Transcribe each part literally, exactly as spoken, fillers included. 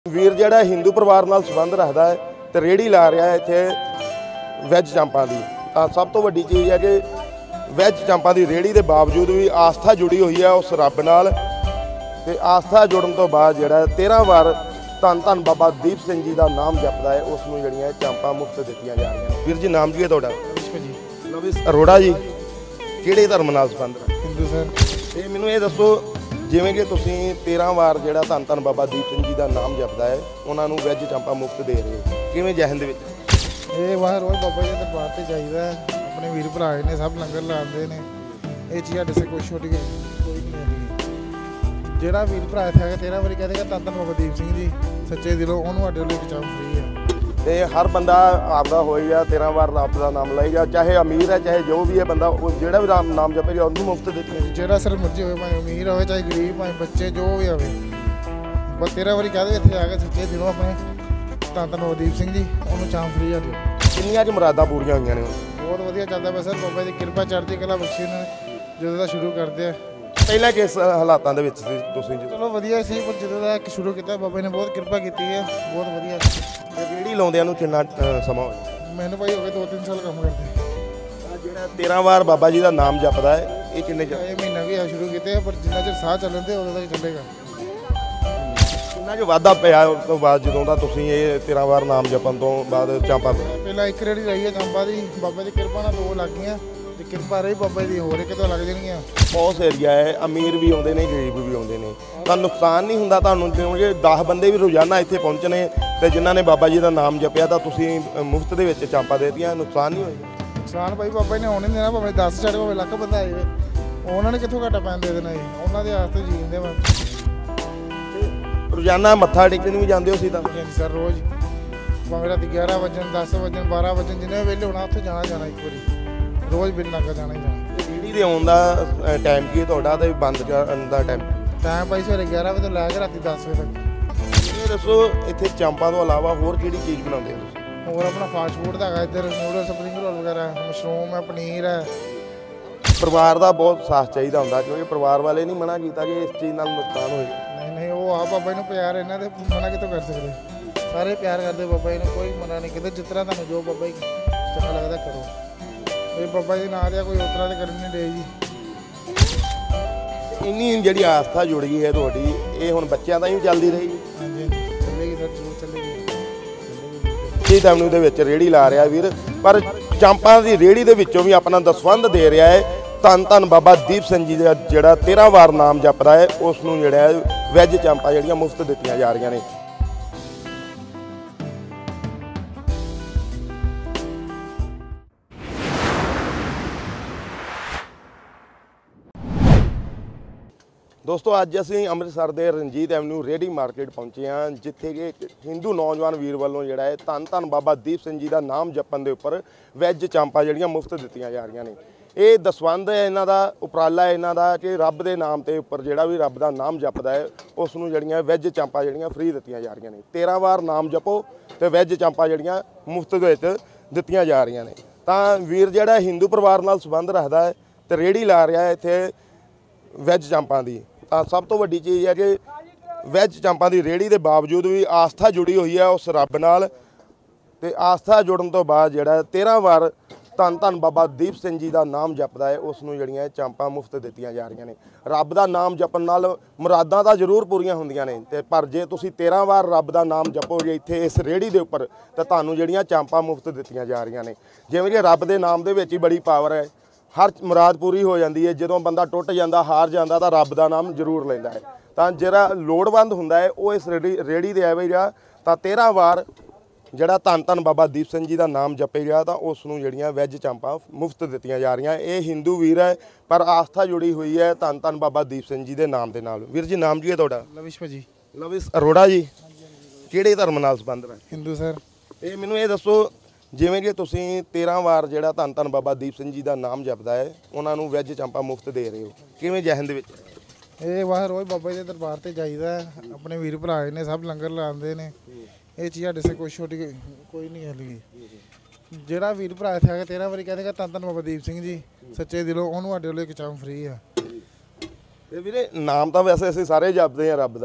ਵੀਰ ਜਿਹੜਾ ਹਿੰਦੂ ਪਰਿਵਾਰ ਨਾਲ ਸੰਬੰਧ ਰੱਖਦਾ ਹੈ ਤੇ ਰੇੜੀ ਲਾ ਰਿਹਾ ਹੈ ਇੱਥੇ ਵੈਜ ਚਾਂਪਾਂ ਦੀ। ਤਾਂ ਸਭ ਤੋਂ ਵੱਡੀ ਚੀਜ਼ ਹੈ ਕਿ ਵੈਜ ਚਾਂਪਾਂ ਦੀ ਰੇੜੀ ਦੇ ਬਾਵਜੂਦ ਵੀ ਆਸਥਾ ਜੁੜੀ ਹੋਈ ਹੈ ਉਸ ਰੱਬ ਨਾਲ। ਤੇ ਆਸਥਾ ਜੁੜਨ ਤੋਂ ਬਾਅਦ ਜਿਹੜਾ ਤੇਰ੍ਹਾਂ ਵਾਰ ਧੰਨ ਧੰਨ ਬਾਬਾ ਦੀਪ ਸਿੰਘ ਜੀ ਦਾ ਨਾਮ ਜਪਦਾ ਹੈ, ਉਸ ਨੂੰ ਜਿਹੜੀਆਂ ਚਾਂਪਾਂ ਮੁਫਤ ਦਿੱਤੀਆਂ ਜਾ ਰਹੀਆਂ ਨੇ। ਵੀਰ ਜੀ ਨਾਮ ਕੀ ਹੈ ਤੁਹਾਡਾ? ਜੀ ਲਵਿਸ਼ ਅਰੋੜਾ ਜੀ। ਕਿਹੜੇ ਧਰਮ ਨਾਲ ਸੰਬੰਧ ਹੈ? ਹਿੰਦੂ ਸਰ। ਤੇ ਮੈਨੂੰ ਇਹ ਦੱਸੋ, ਜਿਵੇਂ ਕਿ ਤੁਸੀਂ ਤੇਰ੍ਹਾਂ ਵਾਰ ਜਿਹੜਾ ਧੰਨ ਧੰਨ ਬਾਬਾ ਦੀਪ ਸਿੰਘ ਜੀ ਦਾ ਨਾਮ ਜਪਦਾ ਹੈ, ਉਹਨਾਂ ਨੂੰ ਵੈਜ ਚਾਂਪਾਂ ਮੁਫਤ ਦੇ ਰਹੇ ਹੋ, ਕਿਵੇਂ ਜਹਨ ਦੇ ਵਿੱਚ? ਇਹ ਵਾਰ ਰੋਜ਼ ਬਾਬਾ ਜੀ ਦੇ ਦਰਬਾਰ ਤੇ ਜਾਈਦਾ, ਆਪਣੇ ਵੀਰ ਭਰਾ ਨੇ ਸਭ ਲੰਗਰ ਲਾਉਂਦੇ ਨੇ। ਇਹ ਚੀਜ਼ ਸਾਡੇ ਸੇ ਕੋਈ ਛੋਟੀ ਕੋਈ ਨਹੀਂ ਹੈਗੀ। ਜਿਹੜਾ ਵੀਰ ਭਰਾ ਇੱਥੇ ਹੈਗਾ ਤੇਰ੍ਹਾਂ ਵਾਰੀ ਕਹਦੇਗਾ ਧੰਨ ਧੰਨ ਬਾਬਾ ਦੀਪ ਸਿੰਘ ਜੀ ਸੱਚੇ ਦਿਲੋਂ, ਉਹਨੂੰ ਸਾਡੇ ਲਈ ਚਾਂਪ ਫਰੀ ਹੈ। ਤੇ ਹਰ ਬੰਦਾ ਆਪਦਾ ਹੋਏਗਾ ਤੇਰ੍ਹਾਂ ਵਾਰ ਰੱਬ ਦਾ ਨਾਮ ਲਏਗਾ, ਚਾਹੇ ਅਮੀਰ ਹੈ ਚਾਹੇ ਜੋ ਵੀ ਹੈ ਬੰਦਾ, ਉਹ ਜਿਹੜਾ ਵੀ ਰਾਮ ਨਾਮ ਜਪੇਗਾ ਉਹਨੂੰ ਮੁਫਤ ਦਿੱਤੀ। ਜਿਹੜਾ ਸਰ ਮਰਜ਼ੀ ਹੋਵੇ, ਭਾਵੇਂ ਅਮੀਰ ਹੋਵੇ ਚਾਹੇ ਗਰੀਬ, ਭਾਵੇਂ ਬੱਚੇ, ਜੋ ਵੀ ਹੋਵੇ, ਬਸ ਤੇਰ੍ਹਾਂ ਵਾਰੀ ਕਹਦੇ ਇੱਥੇ ਆ ਕੇ ਸੱਚੇ ਦਿਲੋਂ ਆਪਣੇ ਧੰਨ ਧੰਨ ਬਾਬਾ ਦੀਪ ਸਿੰਘ ਜੀ, ਉਹਨੂੰ ਚਾਂਪ ਫਰੀ ਹੈ। ਕਿੰਨੀਆਂ 'ਚ ਮੁਰਾਦਾਂ ਪੂਰੀਆਂ ਹੋਈਆਂ ਨੇ? ਬਹੁਤ ਵਧੀਆ ਚੱਲਦਾ ਪਿਆ ਸਰ, ਬਾਬਾ ਦੀ ਕਿਰਪਾ ਚੜ੍ਹਦੀ ਕਲਾ ਬਖਸ਼ੀ ਨੇ ਜਦੋਂ ਦਾ ਸ਼ੁਰੂ ਕਰਦੇ ਆ। ਪਹਿਲਾਂ ਕਿਸ ਹਾਲਾਤਾਂ ਦੇ ਵਿੱਚ ਸੀ ਤੁਸੀਂ? ਚਲੋ ਵਧੀਆ ਸੀ, ਪਰ ਜਦੋਂ ਦਾ ਸ਼ੁਰੂ ਕੀਤਾ ਬਾਬਾ ਨੇ ਬਹੁਤ ਕਿਰਪਾ ਕੀਤੀ ਹੈ, ਬਹੁਤ ਵਧੀਆ। ਤੇ ਰੇੜੀ ਲਾਉਂਦਿਆਂ ਨੂੰ ਕਿੰਨਾ ਸਮਾਂ ਹੋਇਆ? ਮੈਨੂੰ ਭਾਈ ਹੋ ਗਏ ਦੋ ਤਿੰਨ ਸਾਲ ਕੰਮ ਕਰਦੇ। ਜਿਹੜਾ ਤੇਰ੍ਹਾਂ ਵਾਰ ਬਾਬਾ ਜੀ ਦਾ ਨਾਮ ਜਪਦਾ ਹੈ, ਇਹ ਕਿੰਨੇ ਚਿਰ? ਇਹ ਮਹੀਨਾ ਵੀ ਆ ਸ਼ੁਰੂ ਕੀਤੇ, ਪਰ ਜਿੰਨਾ ਚਿਰ ਸਾਹ ਚੱਲਣ ਦੇ ਉਦੋਂ ਤੱਕ ਚੱਲੇਗਾ। ਕਿੰਨਾ ਜੋ ਵਾਧਾ ਪਿਆ ਉਸ ਤੋਂ ਬਾਅਦ ਜਦੋਂ ਦਾ ਤੁਸੀਂ ਇਹ ਤੇਰ੍ਹਾਂ ਵਾਰ ਨਾਮ ਜਪਣ ਤੋਂ ਬਾਅਦ ਚਾਂਪਾਂ? ਪਹਿਲਾਂ ਇੱਕ ਰੇੜੀ ਲਾਈ ਹੈ ਚਾਂਪਾ ਦੀ, ਬਾਬਾ ਦੀ ਕਿਰਪਾ ਨਾਲ ਦੋ ਲੱਗ ਗਈਆਂ, ਤੇ ਕਿਰਪਾ ਰਹੀ ਬਾਬਾ ਦੀ ਹੋਰ ਇੱਕ ਤੋਂ ਲੱਗ ਜਾਣਗੀਆਂ। ਬਹੁਤ ਏਰੀਆ ਹੈ, ਅਮੀਰ ਵੀ ਆਉਂਦੇ ਨੇ ਗਰੀਬ ਵੀ ਆਉਂਦੇ ਨੇ, ਤਾਂ ਨੁਕਸਾਨ ਨਹੀਂ ਹੁੰਦਾ ਤੁਹਾਨੂੰ? ਕਿਉਂਕਿ ਦਸ ਬੰਦੇ ਵੀ ਰੋਜ਼ਾਨਾ ਇੱਥੇ ਪਹੁੰਚਣੇ ਤੇ ਜਿਨ੍ਹਾਂ ਨੇ ਬਾਬਾ ਜੀ ਦਾ ਨਾਮ ਜਪਿਆ, ਤਾਂ ਤੁਸੀਂ ਮੁਫਤ ਦੇ ਵਿੱਚ ਚਾਂਪਾਂ ਦੇ ਦਿੱਤੀਆਂ, ਨੁਕਸਾਨ ਨਹੀਂ ਹੋਏਗਾ? ਨੁਕਸਾਨ ਭਾਈ ਬਾਬਾ ਨੇ ਆਉਣ ਨਹੀਂ ਦੇਣਾ, ਭਾਵੇਂ ਦਸ ਛੱਡ ਭਾਵੇਂ ਲੱਖ ਬੰਦਾ ਆਏ, ਉਹਨਾਂ ਨੇ ਕਿੱਥੋਂ ਘਾਟਾ ਪੈਣ ਦੇ ਦੇਣਾ ਜੀ, ਉਹਨਾਂ ਦੇ ਆਸਤੇ ਜੀਂਦੇ ਵਾ। ਰੋਜ਼ਾਨਾ ਮੱਥਾ ਟੇਕਣ ਵੀ ਜਾਂਦੇ ਹੋ ਸੀ? ਤਾਂ ਹਾਂਜੀ ਸਰ, ਰੋਜ਼ ਭਾਵੇਂ ਰਾਤੀ ਗਿਆਰਾਂ ਵਜਣ, ਦਸ ਵਜਣ, ਬਾਰਾਂ ਵਜਣ, ਜਿੰਨੇ ਵੇਲੇ ਹੋਣਾ ਉੱਥੇ ਜਾਣਾ ਜਾਣਾ ਇੱਕ ਵਾਰੀ, ਰੋਜ਼ ਬਿਨ ਲੱਗਾ ਜਾਣਾ ਹੀ ਜਾਣਾ। ਰੇੜੀ ਦੇ ਆਉਣ ਦਾ ਟਾਈਮ ਕੀ ਹੈ ਤੁਹਾਡਾ ਤੇ ਬੰਦ ਕਰਨ ਦਾ ਟਾਈਮ? ਟਾਈਮ ਭਾਈ ਸਵੇਰੇ ਗਿਆਰਾਂ ਵਜੇ ਤੋਂ ਲੈ ਕੇ ਰਾਤੀ ਦਸ ਵਜੇ ਤੱਕ। ਇਹ ਦੱਸੋ, ਇੱਥੇ ਚਾਂਪਾਂ ਤੋਂ ਇਲਾਵਾ ਹੋਰ ਕਿਹੜੀ ਚੀਜ਼ ਬਣਾਉਂਦੇ ਹੋ ਤੁਸੀਂ? ਹੋਰ ਆਪਣਾ ਫਾਸਟ ਫੂਡ ਦਾ ਹੈਗਾ ਇੱਧਰ, ਨੂਡਲ, ਸਪਰਿੰਗ ਰੋਲ ਵਗੈਰਾ, ਮਸ਼ਰੂਮ ਹੈ, ਪਨੀਰ ਹੈ। ਪਰਿਵਾਰ ਦਾ ਬਹੁਤ ਸਾਥ ਚਾਹੀਦਾ ਹੁੰਦਾ, ਕਿਉਂਕਿ ਪਰਿਵਾਰ ਵਾਲੇ ਨਹੀਂ ਮਨਾ ਕੀਤਾ ਕਿ ਇਸ ਚੀਜ਼ ਨਾਲ ਨੁਕਸਾਨ ਹੋਏਗਾ? ਨਹੀਂ ਨਹੀਂ, ਉਹ ਆ ਬਾਬਾ ਨੂੰ ਪਿਆਰ, ਇਹਨਾਂ ਦੇ ਮਨਾ ਕਿਤੋਂ ਕਰ ਸਕਦੇ, ਸਾਰੇ ਪਿਆਰ ਕਰਦੇ ਬਾਬਾ ਜੀ ਨੂੰ, ਕੋਈ ਮਨਾ ਨਹੀਂ ਕਿਤੇ। ਜਿਸ ਤਰ੍ਹਾਂ ਤੁਹਾਨੂੰ ਜੋ ਬਾਬਾ ਜੀ ਚੰਗਾ ਲੱਗਦਾ ਕਰੋ, ਇਹ ਬਾਬਾ ਜੀ ਨਾਂ ਦਿਆ ਕੋਈ ਉਸ ਤਰ੍ਹਾਂ ਦੇ ਕਰਨ ਨਹੀਂ ਦੇ ਜੀ। ਇੰਨੀ ਜਿਹੜੀ ਆਸਥਾ ਜੁੜ ਗਈ ਹੈ ਤੁਹਾਡੀ, ਇਹ ਹੁਣ ਬੱਚਿਆਂ ਦਾ ਹੀ ਚੱਲਦੀ ਰਹੇਗੀ? ਹਾਂਜੀ ਚੱਲੇਗੀ ਸਰ, ਜ਼ਰੂਰ ਚੱਲੇਗੀ। ਜੀ ਤੁਹਾਨੂੰ ਦੇ ਵਿੱਚ ਰੇੜੀ ਲਾ ਰਿਹਾ ਵੀਰ, ਪਰ ਚਾਂਪਾਂ ਦੀ ਰੇੜੀ ਦੇ ਵਿੱਚੋਂ ਵੀ ਆਪਣਾ ਦਸਵੰਧ ਦੇ ਰਿਹਾ ਹੈ। ਧੰਨ ਧੰਨ ਬਾਬਾ ਦੀਪ ਸਿੰਘ ਜੀ ਦਾ ਜਿਹੜਾ ਤੇਰ੍ਹਾਂ ਵਾਰ ਨਾਮ ਜਪਦਾ ਹੈ, ਉਸ ਨੂੰ ਜਿਹੜਾ ਹੈ ਵੈਜ ਚਾਂਪਾਂ ਜਿਹੜੀਆਂ ਮੁਫਤ ਦਿੱਤੀਆਂ ਜਾ ਰਹੀਆਂ ਨੇ। ਦੋਸਤੋ, ਅੱਜ ਅਸੀਂ ਅੰਮ੍ਰਿਤਸਰ ਦੇ ਰਣਜੀਤ ਐਵਨਿਊ ਰੇੜੀ ਮਾਰਕੀਟ ਪਹੁੰਚੇ ਹਾਂ, ਜਿੱਥੇ ਕਿ ਇੱਕ ਹਿੰਦੂ ਨੌਜਵਾਨ ਵੀਰ ਵੱਲੋਂ ਜਿਹੜਾ ਹੈ ਧੰਨ ਧੰਨ ਬਾਬਾ ਦੀਪ ਸਿੰਘ ਜੀ ਦਾ ਨਾਮ ਜਪਣ ਦੇ ਉੱਪਰ ਵੈਜ ਚਾਂਪਾਂ ਜਿਹੜੀਆਂ ਮੁਫਤ ਦਿੱਤੀਆਂ ਜਾ ਰਹੀਆਂ ਨੇ। ਇਹ ਦਸਵੰਧ ਹੈ ਇਹਨਾਂ ਦਾ, ਉਪਰਾਲਾ ਹੈ ਇਹਨਾਂ ਦਾ, ਕਿ ਰੱਬ ਦੇ ਨਾਮ ਤੇ ਉੱਪਰ ਜਿਹੜਾ ਵੀ ਰੱਬ ਦਾ ਨਾਮ ਜਪਦਾ ਹੈ, ਉਸ ਨੂੰ ਜਿਹੜੀਆਂ ਵੈਜ ਚਾਂਪਾਂ ਜਿਹੜੀਆਂ ਫ੍ਰੀ ਦਿੱਤੀਆਂ ਜਾ ਰਹੀਆਂ ਨੇ। ਤੇਰ੍ਹਾਂ ਵਾਰ ਨਾਮ ਜਪੋ ਤੇ ਵੈਜ ਚਾਂਪਾਂ ਜਿਹੜੀਆਂ ਮੁਫਤ ਦੇ ਵਿੱਚ ਦਿੱਤੀਆਂ ਜਾ ਰਹੀਆਂ ਨੇ। ਤਾਂ ਵੀਰ ਜਿਹੜਾ ਹਿੰਦੂ ਪਰਿਵਾਰ ਨਾਲ ਸੰਬੰਧ ਰੱਖਦਾ ਹੈ ਤੇ ਰੇੜੀ ਲਾ ਰਿਹਾ ਹੈ ਇੱਥੇ ਵੈਜ ਚਾਂਪਾਂ ਦੀ। ਤਾਂ ਸਭ ਤੋਂ ਵੱਡੀ ਚੀਜ਼ ਹੈ ਕਿ ਵੈਜ ਚਾਂਪਾਂ ਦੀ ਰੇੜੀ ਦੇ ਬਾਵਜੂਦ ਵੀ ਆਸਥਾ ਜੁੜੀ ਹੋਈ ਹੈ ਉਸ ਰੱਬ ਨਾਲ। ਤੇ ਆਸਥਾ ਜੁੜਨ ਤੋਂ ਬਾਅਦ ਜਿਹੜਾ ਤੇਰ੍ਹਾਂ ਵਾਰ ਧੰਨ ਧੰਨ ਬਾਬਾ ਦੀਪ ਸਿੰਘ ਜੀ ਦਾ ਨਾਮ ਜਪਦਾ ਹੈ, ਉਸ ਨੂੰ ਜਿਹੜੀਆਂ ਚਾਂਪਾਂ ਮੁਫਤ ਦਿੱਤੀਆਂ ਜਾ ਰਹੀਆਂ ਨੇ। ਰੱਬ ਦਾ ਨਾਮ ਜਪਣ ਨਾਲ ਮੁਰਾਦਾਂ ਤਾਂ ਜ਼ਰੂਰ ਪੂਰੀਆਂ ਹੁੰਦੀਆਂ ਨੇ, ਤੇ ਪਰ ਜੇ ਤੁਸੀਂ ਤੇਰ੍ਹਾਂ ਵਾਰ ਰੱਬ ਦਾ ਨਾਮ ਜਪੋਗੇ ਇੱਥੇ ਇਸ ਰੇੜੀ ਦੇ ਉੱਪਰ, ਤਾਂ ਤੁਹਾਨੂੰ ਜਿਹੜੀਆਂ ਚਾਂਪਾਂ ਮੁਫਤ ਦਿੱਤੀਆਂ ਜਾ ਰਹੀਆਂ ਨੇ। ਜਿਵੇਂ ਕਿ ਰੱਬ ਦੇ ਨਾਮ ਦੇ ਵਿੱਚ ਹੀ ਬੜੀ ਪਾਵਰ ਹੈ, ਹਰ ਮੁਰਾਦ ਪੂਰੀ ਹੋ ਜਾਂਦੀ ਹੈ। ਜਦੋਂ ਬੰਦਾ ਟੁੱਟ ਜਾਂਦਾ, ਹਾਰ ਜਾਂਦਾ, ਤਾਂ ਰੱਬ ਦਾ ਨਾਮ ਜ਼ਰੂਰ ਲੈਂਦਾ ਹੈ। ਤਾਂ ਜਿਹੜਾ ਲੋੜਵੰਦ ਹੁੰਦਾ ਹੈ ਉਹ ਇਸ ਰੇੜੀ ਰੇੜੀ ਦੇ ਆਵੇਗਾ, ਤਾਂ ਤੇਰ੍ਹਾਂ ਵਾਰ ਜਿਹੜਾ ਧੰਨ ਧੰਨ ਬਾਬਾ ਦੀਪ ਸਿੰਘ ਜੀ ਦਾ ਨਾਮ ਜਪੇਗਾ, ਤਾਂ ਉਸ ਨੂੰ ਜਿਹੜੀਆਂ ਵੈਜ ਚਾਂਪਾਂ ਮੁਫਤ ਦਿੱਤੀਆਂ ਜਾ ਰਹੀਆਂ। ਇਹ ਹਿੰਦੂ ਵੀਰ ਹੈ, ਪਰ ਆਸਥਾ ਜੁੜੀ ਹੋਈ ਹੈ ਧੰਨ ਧੰਨ ਬਾਬਾ ਦੀਪ ਸਿੰਘ ਜੀ ਦੇ ਨਾਮ ਦੇ ਨਾਲ। ਵੀਰ ਜੀ ਨਾਮ ਕੀ ਹੈ ਤੁਹਾਡਾ? ਲਵਿਸ਼ ਭਾਜੀ। ਲਵਿਸ਼ ਅਰੋੜਾ ਜੀ। ਕਿਹੜੇ ਧਰਮ ਨਾਲ ਸੰਬੰਧ ਹੈ? ਹਿੰਦੂ ਸਰ। ਇਹ ਮੈਨੂੰ ਇਹ ਦੱਸੋ, ਜਿਵੇਂ ਕਿ ਤੁਸੀਂ ਤੇਰ੍ਹਾਂ ਵਾਰ ਜਿਹੜਾ ਧੰਨ ਧੰਨ ਬਾਬਾ ਦੀਪ ਸਿੰਘ ਜੀ ਦਾ ਨਾਮ ਜਪਦਾ ਹੈ, ਉਹਨਾਂ ਨੂੰ ਵੈਜ ਚਾਂਪਾਂ ਮੁਫਤ ਦੇ ਰਹੇ ਹੋ, ਕਿਵੇਂ ਜਹਨ ਦੇ ਵਿੱਚ? ਇਹ ਵਾਰ ਰੋਜ਼ ਬਾਬਾ ਜੀ ਦੇ ਦਰਬਾਰ ਤੇ ਜਾਈਦਾ, ਆਪਣੇ ਵੀਰ ਭਰਾ ਨੇ ਸਭ ਲੰਗਰ ਲਾਉਂਦੇ ਨੇ। ਇਹ ਚੀਜ਼ ਸਾਡੇ ਸੇ ਕੋਈ ਛੋਟੀ ਕੋਈ ਨਹੀਂ ਹੈਗੀ। ਜਿਹੜਾ ਵੀਰ ਭਰਾ ਇੱਥੇ ਹੈਗਾ ਤੇਰ੍ਹਾਂ ਵਾਰੀ ਕਹਦੇਗਾ ਧੰਨ ਧੰਨ ਬਾਬਾ ਦੀਪ ਸਿੰਘ ਜੀ ਸੱਚੇ ਦਿਲੋਂ, ਉਹਨੂੰ ਸਾਡੇ ਲਈ ਇੱਕ ਚਾਂਪ ਫਰੀ ਆ। ਤੇ ਵੀਰੇ ਨਾਮ ਤਾਂ ਵੈਸੇ ਅਸੀਂ ਸਾਰੇ ਜਪਦੇ ਹਾਂ ਰੱਬ ਦਾ,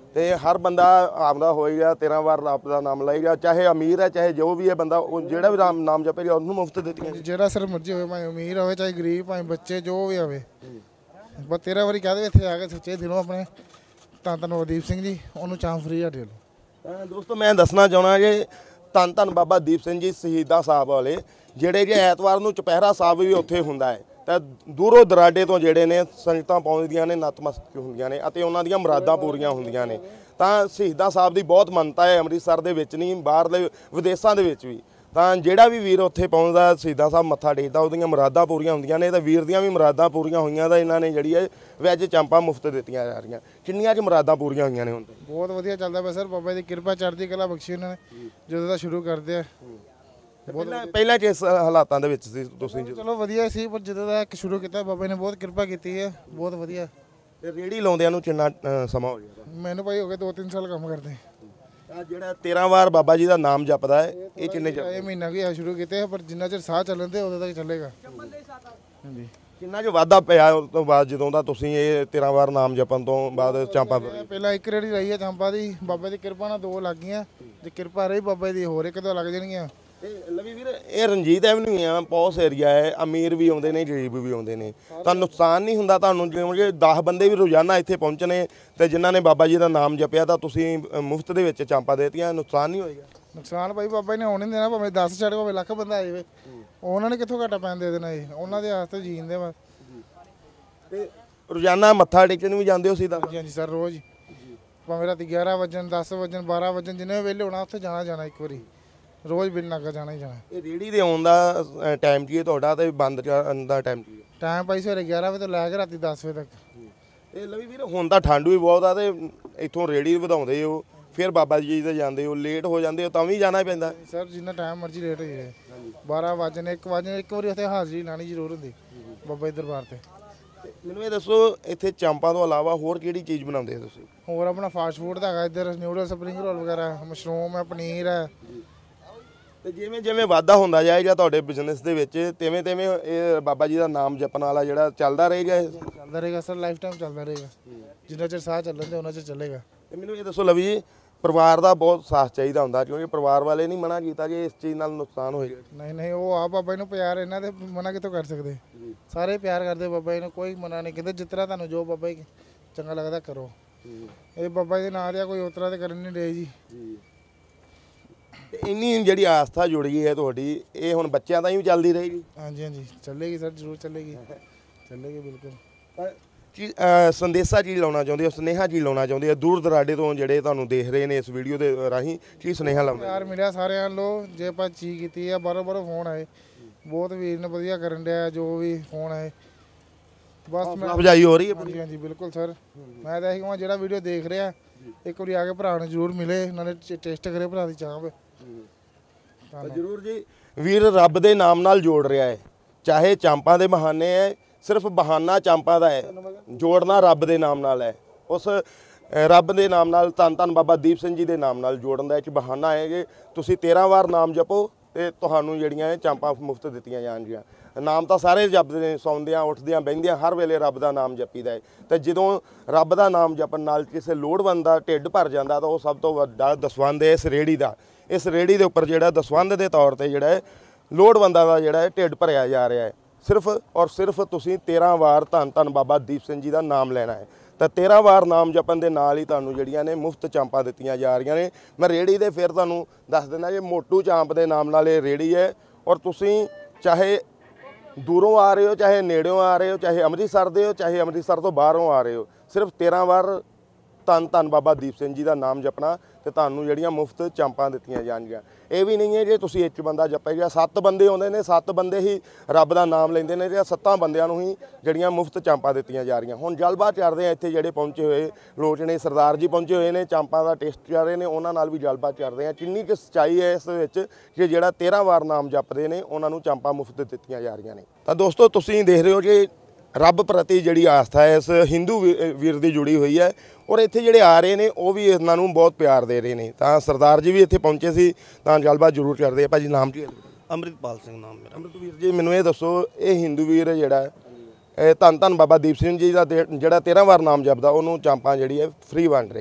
ਤੇ ਹਰ ਬੰਦਾ ਆਪਦਾ ਹੋਏਗਾ ਤੇਰਾਂ ਵਾਰ ਰੱਬ ਦਾ ਨਾਮ ਲਏਗਾ, ਚਾਹੇ ਅਮੀਰ ਹੈ ਚਾਹੇ ਜੋ ਵੀ ਹੈ ਬੰਦਾ, ਉਹ ਜਿਹੜਾ ਵੀ ਨਾਮ ਨਾਮ ਜਪੇਗਾ ਉਹਨੂੰ ਮੁਫਤ ਦਿੱਤੀਆਂ। ਜਿਹੜਾ ਸਿਰ ਮਰਜ਼ੀ ਹੋਵੇ, ਭਾਵੇਂ ਅਮੀਰ ਹੋਵੇ ਚਾਹੇ ਗਰੀਬ, ਭਾਵੇਂ ਬੱਚੇ ਜੋ ਵੀ ਹੋਵੇ, ਬਸ ਤੇਰਾਂ ਵਾਰੀ ਕਹਿ ਦੇ ਇੱਥੇ ਆ ਕੇ ਸੱਚੇ ਦਿਲੋਂ ਆਪਣੇ ਧੰਨ ਧੰਨ ਬਾਬਾ ਦੀਪ ਸਿੰਘ ਜੀ, ਉਹਨੂੰ ਚਾਂਪ ਫਰੀ ਸਾਡੇ ਵੱਲੋਂ। ਤਾਂ ਦੋਸਤੋ ਮੈਂ ਦੱਸਣਾ ਚਾਹੁੰਦਾ ਕਿ ਧੰਨ ਧੰਨ ਬਾਬਾ ਦੀਪ ਸਿੰਘ ਜੀ ਸ਼ਹੀਦਾਂ ਸਾਹਿਬ ਵਾਲੇ ਜਿਹੜੇ ਕਿ ਐਤਵਾਰ ਨੂੰ ਚੁਪਹਿਰਾ ਸਾਹਿਬ ਵੀ ਉੱਥੇ ਹੁੰਦਾ ਹੈ, ਤਾਂ ਦੂਰੋਂ ਦਰਾਡੇ ਤੋਂ ਜਿਹੜੇ ਨੇ ਸੰਗਤਾਂ ਪਹੁੰਚਦੀਆਂ ਨੇ, ਨਤਮਸਤਕ ਹੁੰਦੀਆਂ ਨੇ ਅਤੇ ਉਹਨਾਂ ਦੀਆਂ ਮੁਰਾਦਾਂ ਪੂਰੀਆਂ ਹੁੰਦੀਆਂ ਨੇ। ਤਾਂ ਸ਼ਹੀਦਾਂ ਸਾਹਿਬ ਦੀ ਬਹੁਤ ਮੰਨਤਾ ਹੈ ਅੰਮ੍ਰਿਤਸਰ ਦੇ ਵਿੱਚ ਨਹੀਂ, ਬਾਹਰਲੇ ਵਿਦੇਸ਼ਾਂ ਦੇ ਵਿੱਚ ਵੀ। ਤਾਂ ਜਿਹੜਾ ਵੀ ਵੀਰ ਉੱਥੇ ਪਹੁੰਚਦਾ ਸ਼ਹੀਦਾਂ ਸਾਹਿਬ ਮੱਥਾ ਟੇਕਦਾ, ਉਹਦੀਆਂ ਮੁਰਾਦਾਂ ਪੂਰੀਆਂ ਹੁੰਦੀਆਂ ਨੇ। ਤਾਂ ਵੀਰ ਦੀਆਂ ਵੀ ਮੁਰਾਦਾਂ ਪੂਰੀਆਂ ਹੋਈਆਂ, ਤਾਂ ਇਹਨਾਂ ਨੇ ਜਿਹੜੀ ਹੈ ਵੈਜ ਚਾਂਪਾਂ ਮੁਫਤ ਦਿੱਤੀਆਂ ਜਾ ਰਹੀਆਂ। ਕਿੰਨੀਆਂ ਕੁ ਮੁਰਾਦਾਂ ਪੂਰੀਆਂ ਹੋਈਆਂ ਨੇ ਹੁਣ? ਬਹੁਤ ਵਧੀਆ ਚੱਲਦਾ ਪਿਆ ਸਰ, ਬਾਬਾ ਦੀ ਕਿਰਪਾ ਚੜ੍ਹਦੀ ਕਲਾ ਬਖਸ਼ੀ ਉਹਨਾਂ ਨੇ ਜਦੋਂ ਦਾ ਸ਼ੁਰੂ ਕਰਦੇ ਆ। ਪਹਿਲਾਂ ਪਹਿਲਾਂ ਕਿਸ ਹਾਲਾਤਾਂ ਦੇ ਵਿੱਚ ਸੀ ਤੁਸੀਂ? ਚਲੋ ਵਧੀਆ ਸੀ, ਪਰ ਜਦੋਂ ਦਾ ਸ਼ੁਰੂ ਕੀਤਾ ਬਾਬਾ ਨੇ ਬਹੁਤ ਕਿਰਪਾ ਕੀਤੀ ਹੈ, ਬਹੁਤ ਵਧੀਆ। ਤੇ ਰੇਹੜੀ ਲਾਉਂਦਿਆਂ ਨੂੰ ਕਿੰਨਾ ਅ, ਸਮਾਂ ਹੋ ਗਿਆ? ਮੈਨੂੰ ਭਾਈ ਹੋ ਗਏ ਦੋ ਤਿੰਨ ਸਾਲ ਕੰਮ ਕਰਦੇ। ਆ ਜਿਹੜਾ ਤੇਰਾਂ ਵਾਰ ਬਾਬਾ ਜੀ ਦਾ ਨਾਮ ਜਪਦਾ ਹੈ, ਇਹ ਕਿੰਨੇ ਚਿਰ? ਇਹ ਮਹੀਨਾ ਕੀ ਸ਼ੁਰੂ ਕੀਤੇ, ਪਰ ਜਿੰਨਾ ਚਿਰ ਸਾਹ ਚੱਲਣ ਤੇ ਉਦੋਂ ਤੱਕ ਚੱਲੇਗਾ। ਹਾਂਜੀ। ਕਿੰਨਾ ਜੋ ਵਾਧਾ ਪਿਆ ਉਸ ਤੋਂ ਬਾਅਦ ਜਦੋਂ ਦਾ ਤੁਸੀਂ ਇਹ ਤੇਰਾਂ ਵਾਰ ਨਾਮ ਜਪਣ ਤੋਂ ਬਾਅਦ ਚਾਂਪਾ? ਪਹਿਲਾਂ ਇੱਕ ਰੇੜੀ ਰਹੀ ਹੈ ਚਾਂਪਾ ਦੀ, ਬਾਬੇ ਦੀ ਕਿਰਪਾ ਨਾਲ ਦੋ ਲੱਗ ਗਈਆਂ, ਜੇ ਕਿਰਪਾ ਰਹੀ ਬਾਬੇ ਦੀ ਹੋਰ ਇੱਕ ਦੋ ਲੱਗ ਜਾਣਗੀਆਂ। ਇਹ ਲਵੀ ਵੀਰ, ਇਹ ਰਣਜੀਤ ਐਵਨਿਊ ਆ, ਪੌਸ ਏਰੀਆ ਹੈ, ਅਮੀਰ ਵੀ ਆਉਂਦੇ ਨੇ ਗਰੀਬ ਵੀ ਆਉਂਦੇ ਨੇ। ਤਾਂ ਨੁਕਸਾਨ ਨਹੀਂ ਹੁੰਦਾ ਤੁਹਾਨੂੰ? ਜਿਵੇਂ ਦਸ ਬੰਦੇ ਵੀ ਰੋਜ਼ਾਨਾ ਇੱਥੇ ਪਹੁੰਚਣੇ ਤੇ ਜਿਨ੍ਹਾਂ ਨੇ ਬਾਬਾ ਜੀ ਦਾ ਨਾਮ ਜਪਿਆ, ਤਾਂ ਤੁਸੀਂ ਮੁਫਤ ਦੇ ਵਿੱਚ ਚਾਂਪਾ ਦੇਤੀਆਂ, ਨੁਕਸਾਨ ਨਹੀਂ ਹੋਏਗਾ? ਨੁਕਸਾਨ ਭਾਈ ਬਾਬਾ ਨੇ ਆਉਣ ਨਹੀਂ ਦੇਣਾ, ਭਾਵੇਂ ਦਸ ਛੱਡ ਭਾਵੇਂ ਲੱਖ ਬੰਦਾ ਆ ਜਾਵੇ, ਉਹਨਾਂ ਨੇ ਕਿੱਥੋਂ ਘਾਟਾ ਪੈਣ ਦੇ ਦੇਣਾ ਜੀ, ਉਹਨਾਂ ਦੇ ਵਾਸਤੇ ਜੀਂਦੇ ਵਾ। ਤੇ ਰੋਜ਼ਾਨਾ ਮੱਥਾ ਟੇਕਣ ਵੀ ਜਾਂਦੇ ਹੋ ਸਿੱਧਾ? ਹਾਂਜੀ ਸਰ, ਰੋਜ਼ ਭਾਵੇਂ ਰਾਤੀ ਗਿਆਰਾਂ ਵਜਣ ਦਸ ਵਜਣ ਬਾਰਾਂ ਵਜਣ ਜਿੰਨੇ ਵੇਲੇ ਹੋਣਾ ਉੱਥੇ ਜਾਣਾ ਜਾਣਾ ਇੱਕ ਵਾਰੀ, ਰੋਜ਼ ਬਿਨ ਨਾਗਾ ਜਾਣਾ ਹੀ ਜਾਣਾ। ਇਹ ਰੇਹੜੀ ਦੇ ਆਉਣ ਦਾ ਟਾਈਮ ਕੀ ਹੈ ਤੁਹਾਡਾ ਤੇ ਬੰਦ ਕਰਨ ਦਾ ਟਾਈਮ ਕੀ ਹੈ? ਟਾਈਮ ਭਾਈ ਸਵੇਰੇ ਗਿਆਰਾਂ ਵਜੇ ਤੋਂ ਲੈ ਕੇ ਰਾਤੀ ਦਸ ਵਜੇ ਤੱਕ। ਇਹ ਲਵੀ ਵੀਰ, ਹੁਣ ਤਾਂ ਠੰਡ ਵੀ ਬਹੁਤ ਆ ਤੇ ਇੱਥੋਂ ਰੇਹੜੀ ਵਧਾਉਂਦੇ ਹੋ, ਫਿਰ ਬਾਬਾ ਜੀ ਦੇ ਜਾਂਦੇ ਹੋ, ਲੇਟ ਹੋ ਜਾਂਦੇ ਹੋ ਤਾਂ ਵੀ ਜਾਣਾ ਪੈਂਦਾ? ਸਰ ਜਿੰਨਾ ਟਾਈਮ ਮਰਜ਼ੀ ਲੇਟ ਹੋ ਜਾਏ, ਬਾਰਾਂ ਵਜਣ ਇੱਕ ਵਜਣ ਇੱਕ ਵਾਰੀ ਉੱਥੇ ਹਾਜ਼ਰੀ ਲਾਣੀ ਜ਼ਰੂਰ ਹੁੰਦੀ ਬਾਬਾ ਜੀ ਦਰਬਾਰ ਤੇ। ਮੈਨੂੰ ਇਹ ਦੱਸੋ, ਇੱਥੇ ਚਾਂਪਾਂ ਤੋਂ ਇਲਾਵਾ ਹੋਰ ਕਿਹੜੀ ਚੀਜ਼ ਬਣਾਉਂਦੇ ਹੋ ਤੁਸੀਂ? ਹੋਰ ਆਪਣਾ ਫਾਸਟ ਫੂਡ ਦਾ ਹੈਗਾ ਇੱਧਰ, ਨਿਊਡਲ ਸਪਰਿੰਗ ਰੋਲ ਵਗੈਰਾ, ਮਸ਼ਰੂਮ ਹੈ, ਪਨੀਰ ਹੈ। ਤੇ ਜਿਵੇਂ ਜਿਵੇਂ ਵਾਧਾ ਹੁੰਦਾ ਜਾਏਗਾ ਤੁਹਾਡੇ ਬਿਜ਼ਨਸ ਦੇ ਵਿੱਚ, ਤਿਵੇਂ ਤਿਵੇਂ ਇਹ ਬਾਬਾ ਜੀ ਦਾ ਨਾਮ ਜਪਣ ਵਾਲਾ ਜਿਹੜਾ ਚੱਲਦਾ ਰਹੇਗਾ? ਇਹ ਚੱਲਦਾ ਰਹੇਗਾ ਸਰ, ਲਾਈਫ ਟਾਈਮ ਚੱਲਦਾ ਰਹੇਗਾ, ਜਿੰਨਾ ਚਿਰ ਸਾਹ ਚੱਲਣ ਤੇ ਉਹਨਾਂ ਚਿਰ ਚੱਲੇਗਾ। ਤੇ ਮੈਨੂੰ ਇਹ ਦੱਸੋ ਲਵੀ ਜੀ, ਪਰਿਵਾਰ ਦਾ ਬਹੁਤ ਸਾਥ ਚਾਹੀਦਾ ਹੁੰਦਾ, ਕਿਉਂਕਿ ਪਰਿਵਾਰ ਵਾਲੇ ਨਹੀਂ ਮਨਾ ਕੀਤਾ ਕਿ ਇਸ ਚੀਜ਼ ਨਾਲ ਨੁਕਸਾਨ ਹੋਏਗਾ? ਨਹੀਂ ਨਹੀਂ, ਉਹ ਆ ਬਾਬਾ ਜੀ ਨੂੰ ਪਿਆਰ, ਇਹਨਾਂ ਦੇ ਮਨਾ ਕਿੱਥੋਂ ਕਰ ਸਕਦੇ? ਸਾਰੇ ਪਿਆਰ ਕਰਦੇ ਬਾਬਾ ਜੀ ਨੂੰ, ਕੋਈ ਮਨਾ ਨਹੀਂ ਕਹਿੰਦੇ। ਜਿਸ ਤਰ੍ਹਾਂ ਤੁਹਾਨੂੰ ਜੋ ਬਾਬਾ ਜੀ ਚੰਗਾ ਲੱਗਦਾ ਕਰੋ। ਇਹ ਬਾਬਾ ਜੀ ਦੇ ਨਾਂ ਤੇ ਕੋਈ ਉਤਰਾ ਤੇ ਕਰਨ ਨਹੀਂ ਰਹੇ ਜੀ। ਇੰਨੀ ਜਿਹੜੀ ਆਸਥਾ ਜੁੜੀ ਹੈ ਤੁਹਾਡੀ, ਇਹ ਹੁਣ ਬੱਚਿਆਂ ਤਾਂ ਹੀ ਚੱਲਦੀ ਰਹੇਗੀ? ਹਾਂਜੀ ਹਾਂਜੀ, ਚੱਲੇਗੀ ਸਰ, ਜ਼ਰੂਰ ਚੱਲੇਗੀ, ਚੱਲੇਗੀ ਬਿਲਕੁਲ। ਕੀ ਸੰਦੇਸ਼ਾ ਕੀ ਲਾਉਣਾ ਚਾਹੁੰਦੇ ਹੋ, ਸੁਨੇਹਾ ਕੀ ਲਾਉਣਾ ਚਾਹੁੰਦੇ ਹੋ ਦੂਰ ਦਰਾਡੇ ਤੋਂ ਜਿਹੜੇ ਤੁਹਾਨੂੰ ਦੇਖ ਰਹੇ ਨੇ ਇਸ ਵੀਡੀਓ ਦੇ ਰਾਹੀਂ, ਕੀ ਸੁਨੇਹਾ ਲਾਉਣਾ? ਪਿਆਰ ਮਿਲਿਆ ਸਾਰਿਆਂ ਨੂੰ, ਜੇ ਆਪਾਂ ਚੀਜ਼ ਕੀਤੀ ਆ, ਬਾਰੋ ਬਾਰੋ ਫੋਨ ਆਏ, ਬਹੁਤ ਵੀਰ ਨੇ ਵਧੀਆ ਕਰਨ ਡਿਆ, ਜੋ ਵੀ ਫੋਨ ਆਏ ਬਸ ਮੈਂ ਭਜਾਈ ਹੋ ਰਹੀ ਹੈ। ਹਾਂਜੀ ਹਾਂਜੀ ਬਿਲਕੁਲ ਸਰ, ਮੈਂ ਤਾਂ ਇਹੀ ਕਹਾਂ ਜਿਹੜਾ ਵੀਡੀਓ ਦੇਖ ਰਿਹਾ ਇੱਕ ਵਾਰੀ ਆ ਕੇ ਭਰਾ ਨੂੰ ਜ਼ਰੂਰ ਮਿਲੇ, ਨਾਲੇ ਟੇਸਟ ਕਰੇ ਭਰਾ ਦੀ ਚਾਂਪ। ਜ਼ਰੂਰ ਜੀ, ਵੀਰ ਰੱਬ ਦੇ ਨਾਮ ਨਾਲ ਜੋੜ ਰਿਹਾ ਹੈ, ਚਾਹੇ ਚਾਂਪਾਂ ਦੇ ਬਹਾਨੇ ਹੈ, ਸਿਰਫ ਬਹਾਨਾ ਚਾਂਪਾਂ ਦਾ ਹੈ, ਜੋੜਨਾ ਰੱਬ ਦੇ ਨਾਮ ਨਾਲ ਹੈ। ਉਸ ਰੱਬ ਦੇ ਨਾਮ ਨਾਲ, ਧੰਨ ਧੰਨ ਬਾਬਾ ਦੀਪ ਸਿੰਘ ਜੀ ਦੇ ਨਾਮ ਨਾਲ ਜੋੜਨ ਦਾ ਇੱਕ ਬਹਾਨਾ ਹੈ ਕਿ ਤੁਸੀਂ ਤੇਰਾਂ ਵਾਰ ਨਾਮ ਜਪੋ ਤੇ ਤੁਹਾਨੂੰ ਜਿਹੜੀਆਂ ਇਹ ਚਾਂਪਾਂ ਮੁਫਤ ਦਿੱਤੀਆਂ ਜਾਣਗੀਆਂ। ਨਾਮ ਤਾਂ ਸਾਰੇ ਜਪਦੇ ਨੇ, ਸੌਂਦਿਆਂ ਉੱਠਦਿਆਂ ਬਹਿੰਦਿਆਂ ਹਰ ਵੇਲੇ ਰੱਬ ਦਾ ਨਾਮ ਜਪੀਦਾ ਹੈ। ਤੇ ਜਦੋਂ ਰੱਬ ਦਾ ਨਾਮ ਜਪਣ ਨਾਲ ਕਿਸੇ ਲੋੜਵੰਦ ਦਾ ਢਿੱਡ ਭਰ ਜਾਂਦਾ, ਤਾਂ ਉਹ ਸਭ ਤੋਂ ਵੱਡਾ ਦਸਵੰਧ ਹੈ ਇਸ ਰੇਹੜੀ ਦਾ। ਇਸ ਰੇਹੜੀ ਦੇ ਉੱਪਰ ਜਿਹੜਾ ਦਸਵੰਧ ਦੇ ਤੌਰ ਤੇ ਜਿਹੜਾ ਹੈ ਲੋੜਵੰਦਾਂ ਦਾ ਜਿਹੜਾ ਹੈ ਢਿੱਡ ਭਰਿਆ ਜਾ ਰਿਹਾ ਹੈ। ਸਿਰਫ ਔਰ ਸਿਰਫ ਤੁਸੀਂ ਤੇਰਾਂ ਵਾਰ ਧੰਨ ਧੰਨ ਬਾਬਾ ਦੀਪ ਸਿੰਘ ਜੀ ਦਾ ਨਾਮ ਲੈਣਾ ਹੈ, ਤਾਂ ਤੇਰਾਂ ਵਾਰ ਨਾਮ ਜਪਣ ਦੇ ਨਾਲ ਹੀ ਤੁਹਾਨੂੰ ਜਿਹੜੀਆਂ ਨੇ ਮੁਫਤ ਚਾਂਪਾਂ ਦਿੱਤੀਆਂ ਜਾ ਰਹੀਆਂ ਨੇ। ਮੈਂ ਰੇਹੜੀ ਦੇ ਫਿਰ ਤੁਹਾਨੂੰ ਦੱਸ ਦਿੰਦਾ ਕਿ ਮੋਟੂ ਚਾਂਪ ਦੇ ਨਾਮ ਨਾਲ ਇਹ ਰੇਹੜੀ ਹੈ, ਔਰ ਤੁਸੀਂ ਚਾਹੇ ਦੂਰੋਂ ਆ ਰਹੇ ਹੋ, ਚਾਹੇ ਨੇੜਿਓਂ ਆ ਰਹੇ ਹੋ, ਚਾਹੇ ਅੰਮ੍ਰਿਤਸਰ ਦੇ ਹੋ, ਚਾਹੇ ਅੰਮ੍ਰਿਤਸਰ ਤੋਂ ਬਾਹਰੋਂ ਆ ਰਹੇ ਹੋ, ਸਿਰਫ ਤੇਰਾਂ ਵਾਰ ਧੰਨ ਧੰਨ ਬਾਬਾ ਦੀਪ ਸਿੰਘ ਜੀ ਦਾ ਨਾਮ ਜਪਣਾ ਤੇ ਤੁਹਾਨੂੰ ਜਿਹੜੀਆਂ ਮੁਫਤ ਚਾਂਪਾਂ ਦਿੱਤੀਆਂ ਜਾਣਗੀਆਂ। ਇਹ ਵੀ ਨਹੀਂ ਹੈ ਜੇ ਤੁਸੀਂ ਇੱਕ ਬੰਦਾ ਜਪੇਗਾ, ਸੱਤ ਬੰਦੇ ਆਉਂਦੇ ਨੇ, ਸੱਤ ਬੰਦੇ ਹੀ ਰੱਬ ਦਾ ਨਾਮ ਲੈਂਦੇ ਨੇ, ਜਾਂ ਸੱਤਾਂ ਬੰਦਿਆਂ ਨੂੰ ਹੀ ਜਿਹੜੀਆਂ ਮੁਫਤ ਚਾਂਪਾਂ ਦਿੱਤੀਆਂ ਜਾ ਰਹੀਆਂ। ਹੁਣ ਜਲਬਾਤ ਕਰਦੇ ਆ, ਇੱਥੇ ਜਿਹੜੇ ਪਹੁੰਚੇ ਹੋਏ ਲੋਕ ਨੇ, ਸਰਦਾਰ ਜੀ ਪਹੁੰਚੇ ਹੋਏ ਨੇ, ਚਾਂਪਾਂ ਦਾ ਟੇਸਟ ਕਰ ਰਹੇ ਨੇ, ਉਹਨਾਂ ਨਾਲ ਵੀ ਜਲਬਾਤ ਕਰਦੇ ਆ ਕਿੰਨੀ ਕੁ ਸੱਚਾਈ ਹੈ ਇਸ ਵਿੱਚ ਕਿ ਜਿਹੜਾ ਤੇਰਾਂ ਵਾਰ ਨਾਮ ਜਪਦੇ ਨੇ ਉਹਨਾਂ ਨੂੰ ਚਾਂਪਾਂ ਮੁਫਤ ਦਿੱਤੀਆਂ ਜਾ ਰਹੀਆਂ ਨੇ। ਤਾਂ ਦੋਸਤੋ, ਤੁਸੀਂ ਦੇਖ ਰਹੇ ਹੋ ਕਿ ਰੱਬ ਪ੍ਰਤੀ ਜਿਹੜੀ ਆਸਥਾ ਹੈ ਇਸ ਹਿੰਦੂ ਵੀਰ ਦੀ ਜੁੜੀ ਹੋਈ ਹੈ, ਔਰ ਇੱਥੇ ਜਿਹੜੇ ਆ ਰਹੇ ਨੇ ਉਹ ਵੀ ਇਹਨਾਂ ਨੂੰ ਬਹੁਤ ਪਿਆਰ ਦੇ ਰਹੇ ਨੇ। ਤਾਂ ਸਰਦਾਰ ਜੀ ਵੀ ਇੱਥੇ ਪਹੁੰਚੇ ਸੀ, ਤਾਂ ਗੱਲਬਾਤ ਜ਼ਰੂਰ ਕਰਦੇ ਆ। ਭਾਜੀ ਨਾਮ ਕੀ ਹੈ? ਅੰਮ੍ਰਿਤਪਾਲ ਸਿੰਘ ਨਾਮ ਮੇਰਾ। ਅੰਮ੍ਰਿਤਵੀਰ ਜੀ, ਮੈਨੂੰ ਇਹ ਦੱਸੋ, ਇਹ ਹਿੰਦੂ ਵੀਰ ਜਿਹੜਾ ਇਹ ਧੰਨ ਧੰਨ ਬਾਬਾ ਦੀਪ ਸਿੰਘ ਜੀ ਦਾ ਜਿਹੜਾ ਤੇਰਾਂ ਵਾਰ ਨਾਮ ਜਪਦਾ, ਉਹਨੂੰ ਚਾਂਪਾਂ ਜਿਹੜੀ ਹੈ ਫ੍ਰੀ ਵੰਡ ਰਿਹਾ ਹੈ,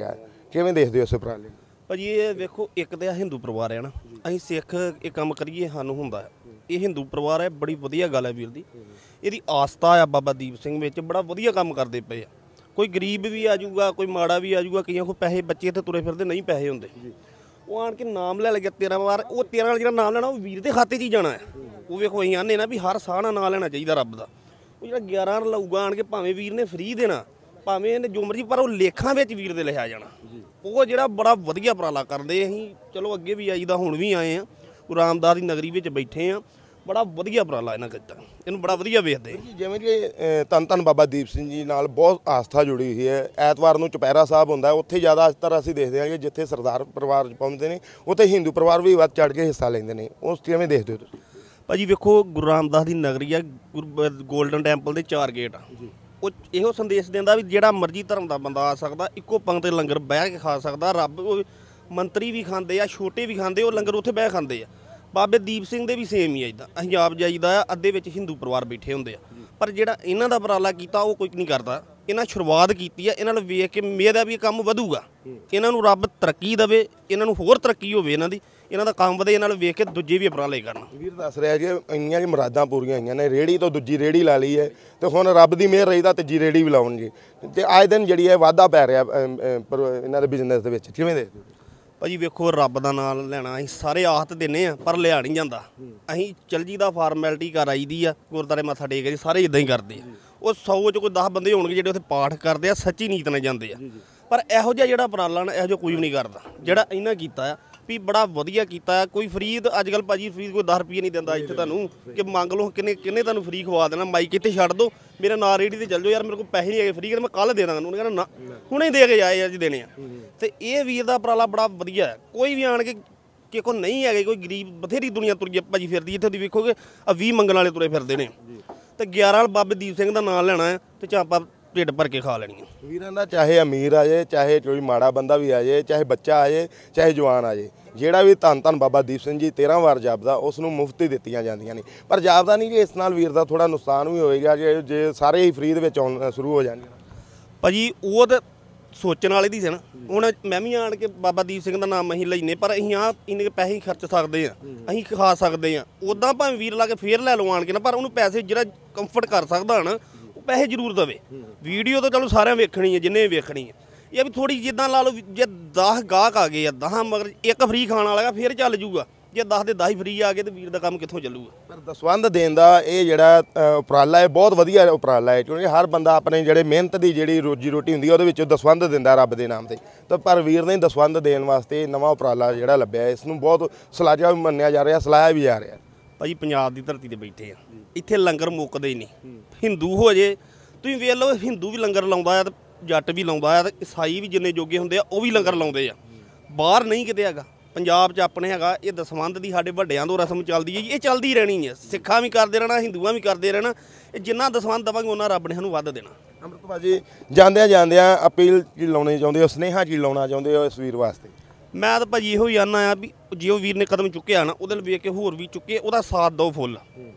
ਕਿਵੇਂ ਦੇਖਦੇ ਹੋ ਇਸ ਉਪਰਾਲੇ ਨੂੰ? ਭਾਜੀ ਇਹ ਵੇਖੋ, ਇੱਕ ਤਾਂ ਹਿੰਦੂ ਪਰਿਵਾਰ ਹੈ ਨਾ, ਅਸੀਂ ਸਿੱਖ ਇਹ ਕੰਮ ਕਰੀਏ ਸਾਨੂੰ ਹੁੰਦਾ ਹੈ। ਇਹ ਹਿੰਦੂ ਪਰਿਵਾਰ ਹੈ, ਬੜੀ ਵਧੀਆ ਗੱਲ ਹੈ ਵੀਰ ਦੀ। ਇਹਦੀ ਆਸਥਾ ਆ ਬਾਬਾ ਦੀਪ ਸਿੰਘ ਵਿੱਚ, ਬੜਾ ਵਧੀਆ ਕੰਮ ਕਰਦੇ ਪਏ ਆ। ਕੋਈ ਗਰੀਬ ਵੀ ਆ ਜਾਊਗਾ, ਕੋਈ ਮਾੜਾ ਵੀ ਆ ਜਾਊਗਾ, ਕਈਆਂ ਕੋਲ ਪੈਸੇ ਬੱਚੇ ਤੇ ਤੁਰੇ ਫਿਰਦੇ ਨਹੀਂ ਪੈਸੇ ਹੁੰਦੇ, ਉਹ ਆਣ ਕੇ ਨਾਮ ਲੈ ਲੱਗਿਆ ਤੇਰਾਂ ਵਾਰ। ਉਹ ਤੇਰਾਂ ਨਾਲ ਜਿਹੜਾ ਨਾਮ ਲੈਣਾ ਉਹ ਵੀਰ ਦੇ ਖਾਤੇ 'ਚ ਹੀ ਜਾਣਾ ਹੈ। ਉਹ ਵੇਖੋ ਅਸੀਂ ਆਨੇ ਨਾ ਵੀ ਹਰ ਸਾਹ ਨਾਲ ਨਾਂ ਲੈਣਾ ਚਾਹੀਦਾ ਰੱਬ ਦਾ। ਉਹ ਜਿਹੜਾ ਗਿਆਰਾਂ ਲਊਗਾ ਆਣ ਕੇ, ਭਾਵੇਂ ਵੀਰ ਨੇ ਫ੍ਰੀ ਦੇਣਾ, ਭਾਵੇਂ ਇਹਨੇ ਜੋ ਮਰਜ਼ੀ, ਪਰ ਉਹ ਲੇਖਾਂ ਵਿੱਚ ਵੀਰ ਦੇ ਲਿਖਿਆ ਜਾਣਾ। ਉਹ ਜਿਹੜਾ ਬੜਾ ਵਧੀਆ ਉਪਰਾਲਾ ਕਰਦੇ ਅਸੀਂ, ਚਲੋ ਅੱਗੇ ਵੀ ਆਈਦਾ, ਹੁਣ ਵੀ ਆਏ ਆ, ਗੁਰੂ ਰਾਮਦਾਸ ਦੀ ਨਗਰੀ ਵਿੱਚ ਬੈਠੇ ਆ। ਬੜਾ ਵਧੀਆ ਉਪਰਾਲਾ ਇਹਨਾਂ ਕੀਤਾ, ਇਹਨੂੰ ਬੜਾ ਵਧੀਆ ਵੇਖਦੇ। ਜਿਵੇਂ ਕਿ ਧੰਨ ਧੰਨ ਬਾਬਾ ਦੀਪ ਸਿੰਘ ਜੀ ਨਾਲ ਬਹੁਤ ਆਸਥਾ ਜੁੜੀ ਹੋਈ ਹੈ। ਐਤਵਾਰ ਨੂੰ ਚੁਪਹਿਰਾ ਸਾਹਿਬ ਹੁੰਦਾ, ਉੱਥੇ ਜ਼ਿਆਦਾ ਅਸਤਰ ਅਸੀਂ ਦੇਖਦੇ ਹਾਂ ਕਿ ਜਿੱਥੇ ਸਰਦਾਰ ਪਰਿਵਾਰ ਪਹੁੰਚਦੇ ਨੇ, ਉੱਥੇ ਹਿੰਦੂ ਪਰਿਵਾਰ ਵੀ ਵੱਧ ਚੜ੍ਹ ਕੇ ਹਿੱਸਾ ਲੈਂਦੇ ਨੇ। ਉਸ ਕਿਵੇਂ ਦੇਖਦੇ ਹੋ ਤੁਸੀਂ? ਭਾਜੀ ਵੇਖੋ, ਗੁਰੂ ਰਾਮਦਾਸ ਦੀ ਨਗਰੀ ਆ, ਗੋਲਡਨ ਟੈਂਪਲ ਦੇ ਚਾਰ ਗੇਟ ਆ। ਉਹ ਇਹੋ ਸੰਦੇਸ਼ ਦਿੰਦਾ ਵੀ ਜਿਹੜਾ ਮਰਜ਼ੀ ਧਰਮ ਦਾ ਬੰਦਾ ਆ ਸਕਦਾ, ਇੱਕੋ ਪੰਗਤ ਲੰਗਰ ਬਹਿ ਕੇ ਖਾ ਸਕਦਾ। ਰੱਬ ਮੰਤਰੀ ਵੀ ਖਾਂਦੇ ਆ, ਛੋਟੇ ਵੀ ਖਾਂਦੇ, ਉਹ ਲੰਗਰ ਉੱਥੇ ਬਹਿ ਖਾਂਦੇ ਆ। ਬਾਬੇ ਦੀਪ ਸਿੰਘ ਦੇ ਵੀ ਸੇਮ ਹੀ ਆ। ਇੱਦਾਂ ਅਸੀਂ ਆਪ ਜਾਈਦਾ ਆ, ਅੱਧੇ ਵਿੱਚ ਹਿੰਦੂ ਪਰਿਵਾਰ ਬੈਠੇ ਹੁੰਦੇ ਆ, ਪਰ ਜਿਹੜਾ ਇਹਨਾਂ ਦਾ ਉਪਰਾਲਾ ਕੀਤਾ ਉਹ ਕੋਈ ਨਹੀਂ ਕਰਦਾ। ਇਹਨਾਂ ਸ਼ੁਰੂਆਤ ਕੀਤੀ ਆ, ਇਹਨਾਂ ਨੂੰ ਵੇਖ ਕੇ ਮੇਰਾ ਵੀ ਇਹ ਕੰਮ ਵਧੂਗਾ। ਇਹਨਾਂ ਨੂੰ ਰੱਬ ਤਰੱਕੀ ਦੇਵੇ, ਇਹਨਾਂ ਨੂੰ ਹੋਰ ਤਰੱਕੀ ਹੋਵੇ, ਇਹਨਾਂ ਦੀ ਇਹਨਾਂ ਦਾ ਕੰਮ ਵਧੇ। ਇਹਨਾਂ ਨੂੰ ਵੇਖ ਕੇ ਦੂਜੇ ਵੀ ਉਪਰਾਲੇ ਕਰਨ। ਵੀਰ ਦੱਸ ਰਿਹਾ ਕਿ ਇੰਨੀਆਂ ਕਿ ਮੁਰਾਦਾਂ ਪੂਰੀਆਂ ਹੋਈਆਂ ਨੇ, ਰੇੜੀ ਤੋਂ ਦੂਜੀ ਰੇੜੀ ਲਾ ਲਈ ਹੈ, ਤੇ ਹੁਣ ਰੱਬ ਦੀ ਮਿਹਰ ਰਹੀ ਤਾਂ ਤੀਜੀ ਰੇੜੀ ਵੀ ਲਾਉਣਗੇ, ਤੇ ਆਏ ਦਿਨ ਜਿਹੜੀ ਹੈ ਵਾਧਾ ਪੈ ਰਿਹਾ ਇਹਨਾਂ ਦੇ ਬਿਜ਼ਨਸ ਦੇ ਵਿੱਚ। ਕਿਵੇਂ ਦੇਖਦੇ ਹੋ? ਭਾਜੀ ਵੇਖੋ, ਰੱਬ ਦਾ ਨਾਮ ਲੈਣਾ ਅਸੀਂ ਸਾਰੇ ਆਹਤ ਦਿੰਦੇ ਆ, ਪਰ ਲਿਆ ਨਹੀਂ ਜਾਂਦਾ। ਅਸੀਂ ਚਲ ਜੀ ਦਾ ਫਾਰਮੈਲਿਟੀ ਕਰ ਆਈ ਦੀ ਆ, ਗੁਰਦੁਆਰੇ ਮੱਥਾ ਟੇਕ ਜੀ, ਸਾਰੇ ਇਦਾਂ ਹੀ ਕਰਦੇ ਆ। ਉਹ ਸੌ 'ਚ ਕੋਈ ਦਸ ਬੰਦੇ ਹੋਣਗੇ ਜਿਹੜੇ ਉੱਥੇ ਪਾਠ ਕਰਦੇ ਆ, ਸੱਚੀ ਨੀਤ ਨਾਲ ਜਾਂਦੇ ਆ। ਪਰ ਇਹੋ ਜਿਹਾ ਜਿਹੜਾ ਉਪਰਾਲਾ ਨਾ, ਇਹੋ ਜਿਹਾ ਕੋਈ ਵੀ ਨਹੀਂ ਕਰਦਾ ਜਿਹੜਾ ਇਹਨਾਂ ਕੀਤਾ ਆ। ਵੀ ਬੜਾ ਵਧੀਆ ਕੀਤਾ। ਕੋਈ ਫਰੀ ਅੱਜ ਕੱਲ੍ਹ ਭਾਜੀ ਫਰੀ ਕੋਈ ਦਸ ਰੁਪਏ ਨਹੀਂ ਦਿੰਦਾ ਇੱਥੇ ਤੁਹਾਨੂੰ, ਕਿ ਮੰਗ ਲਓ ਕਿੰਨੇ ਕਿੰਨੇ ਤੁਹਾਨੂੰ ਫਰੀ ਖਵਾ ਦੇਣਾ। ਮਾਈਕ ਇੱਥੇ ਛੱਡ ਦਿਓ, ਮੇਰੇ ਨਾਲ ਰੇੜੀ ਤੇ ਚੱਲ ਜਾਓ, ਯਾਰ ਮੇਰੇ ਕੋਲ ਪੈਸੇ ਨਹੀਂ ਹੈਗੇ ਫਰੀ, ਮੈਂ ਕੱਲ੍ਹ ਦੇ ਦਾਂਗਾ। ਉਹਨੇ ਕਹਿੰਦਾ ਨਾ, ਹੁਣੇ ਦੇ ਕੇ ਜਾਏ ਅੱਜ ਦੇਣੇ ਆ। ਤੇ ਇਹ ਵੀਰ ਦਾ ਉਪਰਾਲਾ ਬੜਾ ਵਧੀਆ ਹੈ। ਕੋਈ ਵੀ ਆਣ ਕੇ ਕਿ ਕੋਈ ਨਹੀਂ ਹੈਗੇ, ਕੋਈ ਗਰੀਬ ਬਥੇਰੀ ਦੁਨੀਆ ਤੁਰੀ ਭਾਜੀ ਫਿਰਦੀ ਇੱਥੇ ਦੀ, ਵੇਖੋਗੇ ਆ ਵੀਹ ਮੰਗਣ ਵਾਲੇ ਤੁਰੇ ਫਿਰਦੇ ਨੇ। ਤੇ ਗਿਆਰਾਂ ਬਾਬੇ ਦੀਪ ਸਿੰਘ ਦਾ ਨਾਮ ਲੈਣਾ ਹੈ ਤੇ ਚਾਪਾ ਢਿੱਡ ਭਰ ਕੇ ਖਾ ਲੈਣੀ। ਵੀਰਾਂ ਦਾ ਚਾਹੇ ਅਮੀਰ ਆ ਜਾਏ, ਚਾਹੇ ਕੋਈ ਮਾੜਾ ਬੰਦਾ ਵੀ ਆ ਜਾਏ, ਚਾਹੇ ਬੱਚਾ ਆ ਜਾਏ, ਚਾਹੇ ਜਵਾਨ ਆ ਜਾਏ, ਜਿਹੜਾ ਵੀ ਧੰਨ ਧੰਨ ਬਾਬਾ ਦੀਪ ਸਿੰਘ ਜੀ ਤੇਰਾਂ ਵਾਰ ਜਾਪਦਾ ਉਸ ਨੂੰ ਮੁਫਤ ਹੀ ਦਿੱਤੀਆਂ ਜਾਂਦੀਆਂ ਨੇ। ਪਰ ਜਾਪਦਾ ਨਹੀਂ ਕਿ ਇਸ ਨਾਲ ਵੀਰ ਦਾ ਥੋੜਾ ਨੁਕਸਾਨ ਵੀ ਹੋਏਗਾ ਜੇ ਜੇ ਸਾਰੇ ਹੀ ਫਰੀ ਦੇ ਵਿੱਚ ਆਉਣ ਸ਼ੁਰੂ ਹੋ ਜਾਣਗੇ। ਭਾਜੀ ਉਹ ਤਾਂ ਸੋਚਣ ਵਾਲੇ ਦੀ ਸੀ ਨਾ। ਹੁਣ ਮੈਂ ਵੀ ਆਣ ਕੇ ਬਾਬਾ ਦੀਪ ਸਿੰਘ ਦਾ ਨਾਮ ਅਸੀਂ ਲੈਨੇ, ਪਰ ਅਸੀਂ ਆ ਇੰਨੇ ਪੈਸੇ ਖਰਚ ਸਕਦੇ ਆ, ਅਸੀਂ ਖਾ ਸਕਦੇ ਆ। ਉੱਦਾਂ ਭਾਵੇਂ ਵੀਰ ਲਾ ਕੇ ਫੇਰ ਲੈ ਲਓ ਆਣ ਕੇ ਨਾ, ਪਰ ਉਹਨੂੰ ਪੈਸੇ ਜਿਹੜਾ ਕੰਫਰਟ ਕਰ ਸਕਦਾ ਨਾ, ਉਹ ਪੈਸੇ ਜ਼ਰੂਰ ਦੇਵੇ। ਵੀਡੀਓ ਤਾਂ ਚਲੋ ਸਾਰਿਆਂ ਵੇਖਣੀ ਹੈ, ਜਿੰਨੇ ਵੇਖਣੀ ਹੈ। ਇਹ ਵੀ ਥੋੜੀ ਜਿੱਦਾਂ ਲਾ ਲਓ, ਜੇ ਦਸ ਗਾਹਕ ਆ ਗਏ ਆ, ਦਸ ਮਗਰ ਇੱਕ ਫਰੀ ਖਾਣ ਵਾਲਾ ਫੇਰ ਚੱਲ ਜੂਗਾ। ਜੇ ਦਸ ਦੇ ਦਸ ਹੀ ਫਰੀ ਆ ਗਏ ਤੇ ਵੀਰ ਦਾ ਕੰਮ ਕਿੱਥੋਂ ਚੱਲੂਗਾ? ਪਰ ਦਸਵੰਧ ਦੇਣ ਦਾ ਇਹ ਜਿਹੜਾ ਉਪਰਾਲਾ ਹੈ ਬਹੁਤ ਵਧੀਆ ਉਪਰਾਲਾ ਹੈ, ਕਿਉਂਕਿ ਹਰ ਬੰਦਾ ਆਪਣੇ ਜਿਹੜੇ ਮਿਹਨਤ ਦੀ ਜਿਹੜੀ ਰੋਜੀ ਰੋਟੀ ਹੁੰਦੀ ਹੈ ਉਹਦੇ ਵਿੱਚੋਂ ਦਸਵੰਧ ਦਿੰਦਾ ਰੱਬ ਦੇ ਨਾਮ ਤੇ। ਤਾਂ ਪਰ ਵੀਰ ਨੇ ਦਸਵੰਧ ਦੇਣ ਵਾਸਤੇ ਨਵਾਂ ਉਪਰਾਲਾ ਜਿਹੜਾ ਲੱਭਿਆ, ਇਸ ਨੂੰ ਬਹੁਤ ਸਲਾਜਾ ਵੀ ਮੰਨਿਆ ਜਾ ਰਿਹਾ, ਸਲਾਹਿਆ ਵੀ ਜਾ ਰਿਹਾ। ਭਾਜੀ ਪੰਜਾਬ ਦੀ ਧਰਤੀ ਤੇ ਬੈਠੇ ਆ, ਇੱਥੇ ਲੰਗਰ ਮੁੱਕਦੇ ਹੀ ਨਹੀਂ। ਹਿੰਦੂ ਹੋ ਜੇ ਤੁਸੀਂ ਵੇਖ ਲਓ, ਹਿੰਦੂ ਵੀ ਲੰਗਰ ਲਾਉਂਦਾ ਆ ਤੇ ਜੱਟ ਵੀ ਲਾਉਂਦਾ ਆ ਤੇ ਈਸਾਈ ਵੀ ਜਿੰਨੇ ਜੋਗੇ ਹੁੰਦੇ ਆ ਉਹ ਵੀ ਲੰਗਰ ਲਾਉਂਦੇ ਆ। ਬਾਹਰ ਨਹੀਂ ਕਿਤੇ ਹੈਗਾ, ਪੰਜਾਬ 'ਚ ਆਪਣੇ ਹੈਗਾ। ਇਹ ਦਸਵੰਧ ਦੀ ਸਾਡੇ ਵੱਡਿਆਂ ਤੋਂ ਰਸਮ ਚੱਲਦੀ ਹੈ, ਇਹ ਚੱਲਦੀ ਰਹਿਣੀ ਹੈ। ਸਿੱਖਾਂ ਵੀ ਕਰਦੇ ਰਹਿਣਾ, ਹਿੰਦੂਆਂ ਵੀ ਕਰਦੇ ਰਹਿਣਾ। ਇਹ ਜਿੰਨਾ ਦਸਵੰਧ ਦੇਵਾਂਗੇ ਉਹਨਾਂ ਰੱਬ ਨੇ ਸਾਨੂੰ ਵੱਧ ਦੇਣਾ। ਅੰਮ੍ਰਿਤਪਾਲ ਜੀ, ਜਾਂਦਿਆਂ ਜਾਂਦਿਆਂ ਅਪੀਲ ਕੀ ਲਾਉਣੀ ਚਾਹੁੰਦੇ ਹੋ, ਸੁਨੇਹਾ ਕੀ ਲਾਉਣਾ ਚਾਹੁੰਦੇ ਹੋ ਇਸ ਵੀਰ ਵਾਸਤੇ? ਮੈਂ ਤਾਂ ਭਾਜੀ ਇਹੋ ਹੀ ਆਨਾ ਆ ਵੀ ਜੇ ਉਹ ਵੀਰ ਨੇ ਕਦਮ ਚੁੱਕਿਆ ਨਾ, ਉਹਦੇ ਵੇਖ ਕੇ ਹੋਰ ਵੀ ਚੁੱਕੇ, ਉਹਦਾ ਸਾਥ ਦਿਓ ਫੁੱਲ।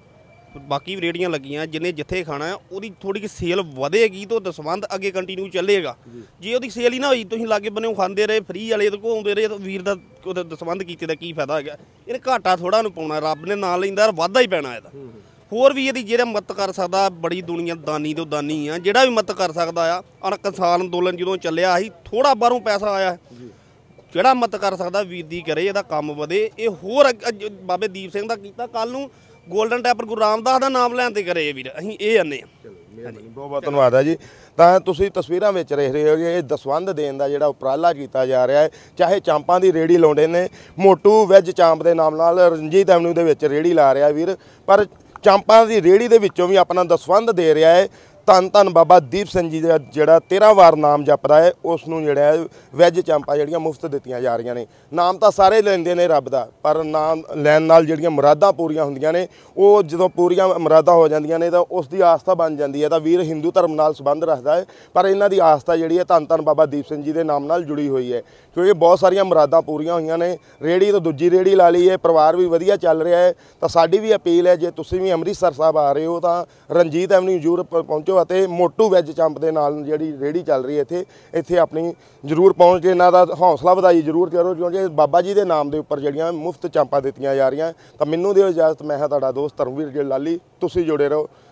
ਬਾਕੀ ਵੀ ਰੇੜੀਆਂ ਲੱਗੀਆਂ, ਜਿੰਨੇ ਜਿੱਥੇ ਖਾਣਾ ਆ ਉਹਦੀ ਥੋੜੀ ਜਿਹੀ ਸੇਲ ਵਧੇਗੀ ਤਾਂ ਦਸਵੰਧ ਅੱਗੇ ਕੰਟੀਨਿਊ ਚੱਲੇਗਾ। ਜੇ ਉਹਦੀ ਸੇਲ ਹੀ ਨਾ ਹੋਈ, ਤੁਸੀਂ ਲਾਗੇ ਬੰਨੇ ਖਾਂਦੇ ਰਹੇ, ਫਰੀ ਵਾਲੇ ਤੋਂ ਆਉਂਦੇ ਰਹੇ, ਤਾਂ ਵੀਰ ਦਾ ਉਹਦਾ ਦਸਵੰਧ ਕੀਤੇ ਦਾ ਕੀ ਫਾਇਦਾ ਹੈਗਾ? ਇਹਨੇ ਘਾਟਾ ਥੋੜਾ ਨੂੰ ਪਾਉਣਾ, ਰੱਬ ਨੇ ਨਾਂ ਲੈਂਦਾ, ਵਾਧਾ ਹੀ ਪੈਣਾ ਇਹਦਾ। ਹੋਰ ਵੀ ਇਹਦੀ ਜਿਹੜਾ ਮਦਦ ਕਰ ਸਕਦਾ, ਬੜੀ ਦੁਨੀਆ ਦਾਨੀ ਤੋਂ ਦਾਨੀ ਆ, ਜਿਹੜਾ ਵੀ ਮਦਦ ਕਰ ਸਕਦਾ ਆ। ਅਣ ਕਿਸਾਨ ਅੰਦੋਲਨ ਜਦੋਂ ਚੱਲਿਆ ਸੀ, ਥੋੜਾ ਬਾਹਰੋਂ ਪੈਸਾ ਆਇਆ, ਜਿਹੜਾ ਮਦਦ ਕਰ ਸਕਦਾ ਵੀਰ ਦੀ ਕਰੇ, ਇਹਦਾ ਕੰਮ ਵਧੇ। ਇਹ ਹੋਰ ਬਾਬੇ ਦੀਪ ਸਿੰਘ ਦਾ ਕੀਤਾ, ਕੱਲ ਨੂੰ ਗੋਲਡਨ ਟੈਂਪਲ ਗੁਰੂ ਰਾਮਦਾਸ ਦਾ ਨਾਮ ਲੈਣ ਤੇ ਕਰੇ ਵੀਰ, ਅਸੀਂ ਇਹ ਆਨੇ ਆ। ਬਹੁਤ ਬਹੁਤ ਧੰਨਵਾਦ ਹੈ ਜੀ। ਤਾਂ ਤੁਸੀਂ ਤਸਵੀਰਾਂ ਵਿੱਚ ਦੇਖ ਰਹੇ ਹੋ ਕਿ ਇਹ ਦਸਵੰਧ ਦੇਣ ਦਾ ਜਿਹੜਾ ਉਪਰਾਲਾ ਕੀਤਾ ਜਾ ਰਿਹਾ ਹੈ, ਚਾਹੇ ਚਾਂਪਾਂ ਦੀ ਰੇੜੀ ਲਾਉਂਦੇ ਨੇ, ਮੋਟੂ ਵੈਜ ਚਾਂਪ ਦੇ ਨਾਮ ਨਾਲ ਰਣਜੀਤ ਐਵਨਿਊ ਦੇ ਵਿੱਚ ਰੇੜੀ ਲਾ ਰਿਹਾ ਵੀਰ, ਪਰ ਚਾਂਪਾਂ ਦੀ ਰੇੜੀ ਦੇ ਵਿੱਚੋਂ ਵੀ ਆਪਣਾ ਦਸਵੰਧ ਦੇ ਰਿਹਾ ਹੈ। ਧੰਨ ਧੰਨ ਬਾਬਾ ਦੀਪ ਸਿੰਘ ਜੀ ਦਾ ਜਿਹੜਾ ਤੇਰਾਂ ਵਾਰ ਨਾਮ ਜਪਦਾ ਹੈ, ਉਸ ਨੂੰ ਜਿਹੜਾ ਹੈ ਵੈਜ ਚਾਂਪਾਂ ਜਿਹੜੀਆਂ ਮੁਫਤ ਦਿੱਤੀਆਂ ਜਾ ਰਹੀਆਂ ਨੇ। ਨਾਮ ਤਾਂ ਸਾਰੇ ਲੈਂਦੇ ਨੇ ਰੱਬ ਦਾ, ਪਰ ਨਾਮ ਲੈਣ ਨਾਲ ਜਿਹੜੀਆਂ ਮੁਰਾਦਾਂ ਪੂਰੀਆਂ ਹੁੰਦੀਆਂ ਨੇ, ਉਹ ਜਦੋਂ ਪੂਰੀਆਂ ਮੁਰਾਦਾਂ ਹੋ ਜਾਂਦੀਆਂ ਨੇ ਤਾਂ ਉਸ ਦੀ ਆਸਥਾ ਬਣ ਜਾਂਦੀ ਹੈ। ਤਾਂ ਵੀਰ ਹਿੰਦੂ ਧਰਮ ਨਾਲ ਸੰਬੰਧ ਰੱਖਦਾ ਹੈ, ਪਰ ਇਹਨਾਂ ਦੀ ਆਸਥਾ ਜਿਹੜੀ ਹੈ ਧੰਨ ਧੰਨ ਬਾਬਾ ਦੀਪ ਸਿੰਘ ਜੀ ਦੇ ਨਾਮ ਨਾਲ ਜੁੜੀ ਹੋਈ ਹੈ, ਕਿਉਂਕਿ ਬਹੁਤ ਸਾਰੀਆਂ ਮੁਰਾਦਾਂ ਪੂਰੀਆਂ ਹੋਈਆਂ ਨੇ। ਰੇੜੀ ਤੋਂ ਦੂਜੀ ਰੇੜੀ ਲਾ ਲਈ ਹੈ, ਪਰਿਵਾਰ ਵੀ ਵਧੀਆ ਚੱਲ ਰਿਹਾ ਹੈ। ਤਾਂ ਸਾਡੀ ਵੀ ਅਪੀਲ ਹੈ, ਜੇ ਤੁਸੀਂ ਵੀ ਅੰਮ੍ਰਿਤਸਰ ਸਾਹਿਬ ਆ ਰਹੇ ਹੋ ਤਾਂ ਰਣਜੀਤ ਐਵਨਿਊ ਜ਼ਰੂਰ ਪਹੁੰਚੋ ਅਤੇ ਮੋਟੂ ਵੈਜ ਚੰਪ ਦੇ ਨਾਲ ਜਿਹੜੀ ਰੇਹੜੀ ਚੱਲ ਰਹੀ ਹੈ ਇੱਥੇ ਇੱਥੇ ਆਪਣੀ ਜ਼ਰੂਰ ਪਹੁੰਚ ਕੇ ਇਹਨਾਂ ਦਾ ਹੌਸਲਾ ਵਧਾਈ ਜ਼ਰੂਰ ਕਰੋ, ਕਿਉਂਕਿ ਬਾਬਾ ਜੀ ਦੇ ਨਾਮ ਦੇ ਉੱਪਰ ਜਿਹੜੀਆਂ ਮੁਫਤ ਚਾਂਪਾਂ ਦਿੱਤੀਆਂ ਜਾ ਰਹੀਆਂ। ਤਾਂ ਮੈਨੂੰ ਦਿਓ ਇਜਾਜ਼ਤ, ਮੈਂ ਹਾਂ ਤੁਹਾਡਾ ਦੋਸਤ ਧਰਮਵੀਰ ਗਿੱਲ ਲਾਲੀ, ਤੁਸੀਂ ਜੁੜੇ ਰਹੋ